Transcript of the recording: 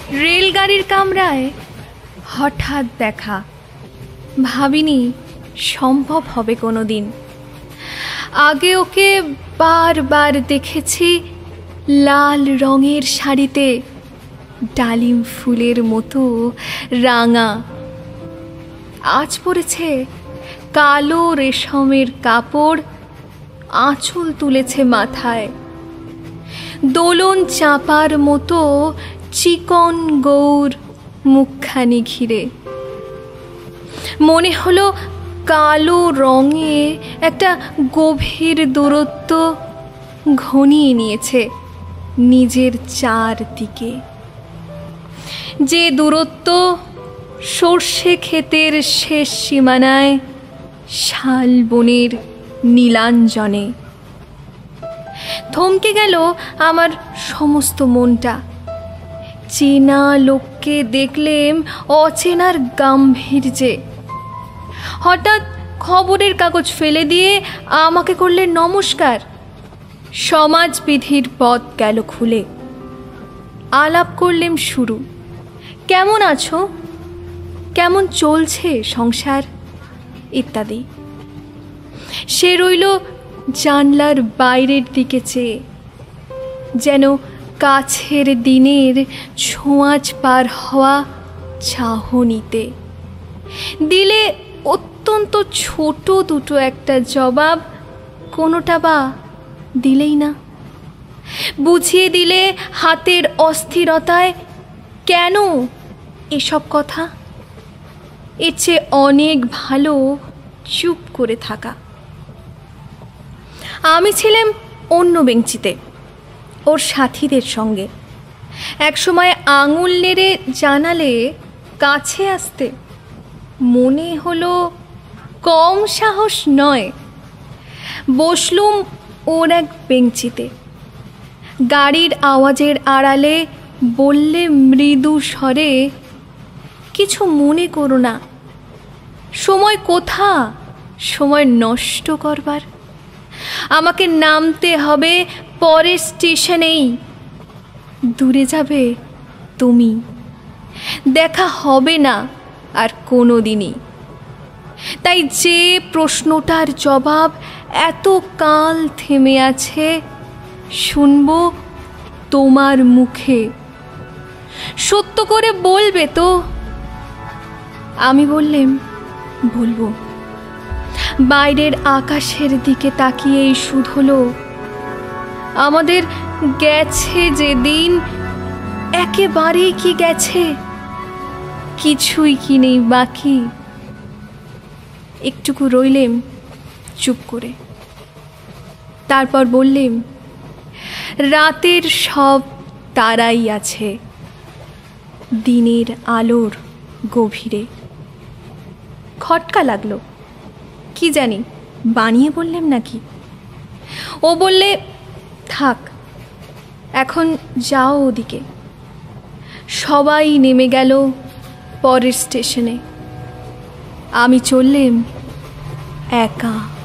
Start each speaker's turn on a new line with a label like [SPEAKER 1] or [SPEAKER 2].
[SPEAKER 1] রেলগাড়ির কামরায় হঠাৎ দেখা, ভাবিনি সম্ভব হবে কোনো দিন। আগে ওকে বারবার দেখেছি লাল রঙের শাড়িতে, ডালিম ফুলের মতো রাঙা। আজ পরেছে কালো রেশমের কাপড়, আঁচল তুলেছে মাথায়, দোলন চাপার মতো চিকন গৌর মুখখানি ঘিরে। মনে হলো কালো রঙে একটা গভীর দূরত্ব ঘনিয়ে নিয়েছে নিজের চারদিকে, যে দূরত্ব সর্ষে ক্ষেতের শেষ সীমানায় শাল বনের নীলাঞ্জনে। থমকে গেল আমার সমস্ত মনটা। চেনা লোককে দেখলেম অচেনার গাম্ভীর্যে। হঠাৎ খবরের কাগজ ফেলে দিয়ে আমাকে করলেন নমস্কার। সমাজবিধির পথ গেল খুলে। আলাপ করলেম শুরু। কেমন আছো, কেমন চলছে সংসার ইত্যাদি। সে রইল জানলার বাইরের দিকে চেয়ে, যেন কাছের দিনের ছোঁয়াচ পার হওয়া চাহনিতে। দিলে অত্যন্ত ছোট দুটো একটা জবাব, কোনোটা বা দিলেই না। বুঝিয়ে দিলে হাতের অস্থিরতায় কেন এসব কথা। এর চেয়ে অনেক ভালো চুপ করে থাকা। আমি ছিলাম অন্য বেঞ্চিতে ওর সাথীদের সঙ্গে। একসময় আঙুল নেড়ে জানালে কাছে আসতে, মনে হলো কম সাহস নয়। বসলুম ওর এক বেঞ্চিতে। গাড়ির আওয়াজের আড়ালে বললে মৃদু স্বরে, কিছু মনে করো না, সময় কোথা সময় নষ্ট করবার। আমাকে নামতে হবে পরের স্টেশনেই। দূরে যাবে তুমি, দেখা হবে না আর কোনো দিনই। তাই যে প্রশ্নটার জবাব এত কাল থেমে আছে, শুনব তোমার মুখে। সত্য করে বলবে তো? আমি বললেম বলবো। বাইরের আকাশের দিকে তাকিয়েই শুধলো, আমাদের গেছে যে দিন একেবারেই কি গেছে, কিছুই কি নেই বাকি। একটুকু রইলেম চুপ করে। তারপর বললেম, রাতের সব তারাই আছে দিনের আলোর গভীরে। খটকা লাগলো, কি জানি বানিয়ে বললেম নাকি। ও বললে, থাক এখন যাও ওদিকে। সবাই নেমে গেল পরের স্টেশনে। আমি চললেম একা।